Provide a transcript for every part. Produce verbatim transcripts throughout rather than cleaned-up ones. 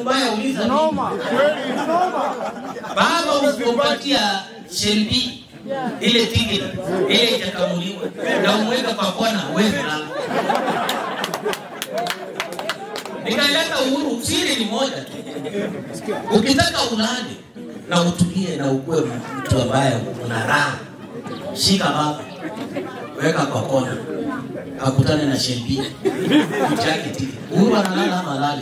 mbaya uliza. Noma. Noma. Baba usipopatia Shelby ile tiketi ile itakamuliwa na umweka kwa kona wewe lala. Nikaleta Uhuru, siri ni moja tu. Ukitaka ulale na utulie na ukue mtu ambaye una raha, shika baba, weka kwa kona, akutane na Shelby chake tiketi. Uhuru analala ama lali?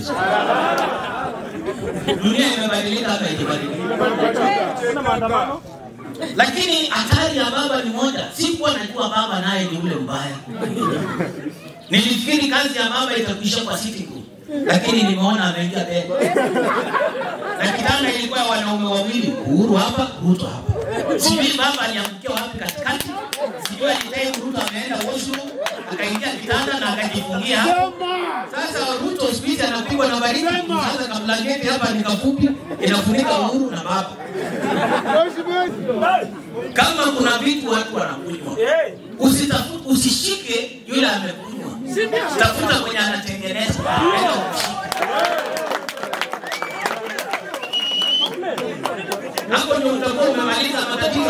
Dunia imebadilika hapa, haijabadilika. Lakini hatari ya baba ni moja. Sikuwa najua baba naye ni ule mbaya. Nilifikiri kazi ya baba itakwisha kwa sitting room, lakini nimeona ameingia mbele. Na kitanda ilikuwa ya wanaume wawili, Uhuru hapa, Ruto hapa. Sijui baba aliangukia wapi katikati. Sijui alitaka Ruto ameenda washroom, akaingia kitanda na akajifungia hapo. Sasa Ruto speech anapigwa na baridi, sasa kablanketi hapa ni kafupi, inafunika Uhuru na baba. Kama kuna vitu watu wanakunywa, usitafuta, usishike yule amekunywa. Tafuta mwenye anatengeneza, nenda umshike. Hapo ndio utakuwa umemaliza matatizo.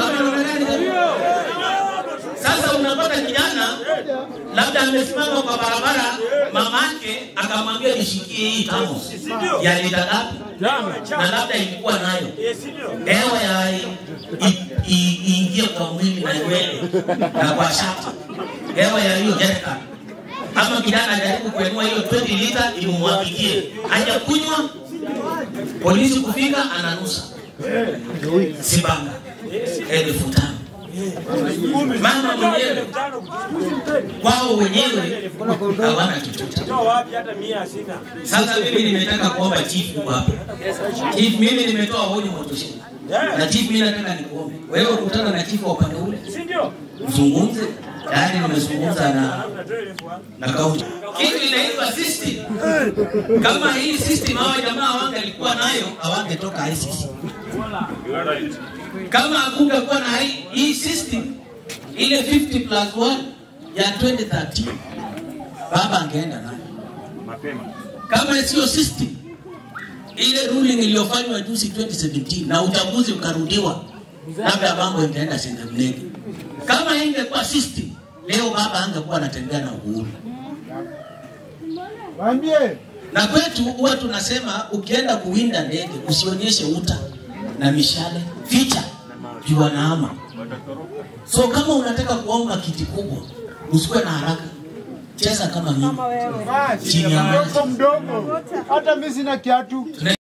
Sasa unapata kijana labda amesimama kwa barabara, mamake akamwambia nishikie hii tano ya lita ngapi, na labda ilikuwa nayo hewa ya iingie kwa mwili na nywele na kwa shati, hewa ya hiyo jerika. Ama kijana ajaribu kuenua hiyo ishirini lita imumwagikie, hajakunywa, polisi kufika ananusa sibanga elfu tano. Mama mwenyewe kwao wenyewe hawana chochote. Sasa mimi nimetaka kuomba chief hapa. Chief, mimi nimetoa hoja motoshini. Na chief, mimi nataka nikuombe wewe ukutana na chief wa upande ule, zungumze. Tayari nimezungumza na na kaunti. Kitu inaitwa system. Kama hii system hawa jamaa wangu alikuwa nayo, hawangetoka I C C. Kama hakungekuwa na hii, hii system ile fifty plus one ya twenty thirteen, baba angeenda nayo mapema. Kama sio system ile ruling iliyofanywa juzi twenty seventeen na uchaguzi ukarudiwa, labda mambo ingeenda sengemnege. Kama ingekuwa system, leo baba angekuwa anatembea na Uhuru. Waambie. Na kwetu huwa tunasema ukienda kuwinda ndege usionyeshe uta na mishale, ficha jua na ama. So kama unataka kuomba kiti kubwa, usikuwe na haraka. Cheza kama mimi. Chini ya maji. Hata mimi sina kiatu.